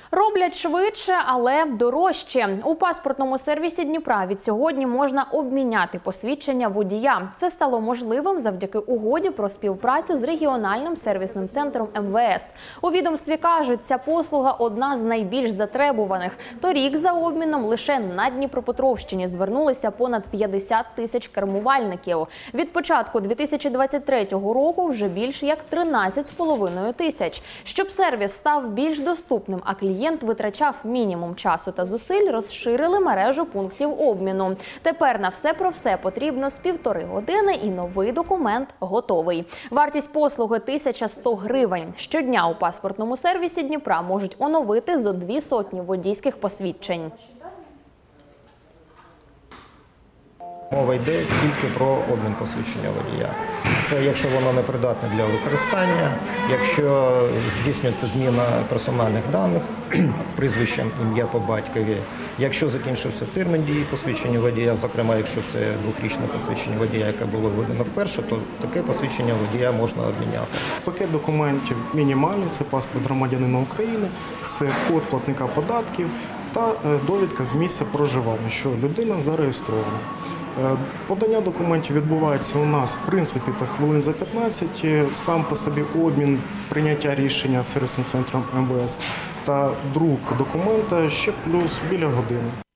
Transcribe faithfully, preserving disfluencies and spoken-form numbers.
Роблять швидше, але дорожче. У паспортному сервісі Дніпра від сьогодні можна обміняти посвідчення водія. Це стало можливим завдяки угоді про співпрацю з регіональним сервісним центром ем ве ес. У відомстві кажуть, ця послуга одна з найбільш затребуваних. Торік за обміном лише на Дніпропетровщині звернулися понад п'ятдесят тисяч кермувальників. Від початку дві тисячі двадцять третього року вже більш як тринадцять з половиною тисяч. Щоб сервіс став більш доступним, а клієнт Клієнт витрачав мінімум часу та зусиль, розширили мережу пунктів обміну. Тепер на все про все потрібно з півтори години і новий документ готовий. Вартість послуги – тисяча сто гривень. Щодня у паспортному сервісі Дніпра можуть оновити зо дві сотні водійських посвідчень. Мова йде тільки про обмін посвідчення водія. Це якщо воно не придатне для використання, якщо здійснюється зміна персональних даних, прізвище, ім'я по батькові, якщо закінчився термін дії посвідчення водія, зокрема, якщо це двохрічне посвідчення водія, яке було видано вперше, то таке посвідчення водія можна обміняти. Пакет документів мінімальний – це паспорт громадянина України, це код платника податків та довідка з місця проживання, що людина зареєстрована. Подання документів відбувається у нас, в принципі, та хвилин за п'ятнадцять. Сам по собі обмін, прийняття рішення сервісним центром ем ве ес та друк документа ще плюс біля години.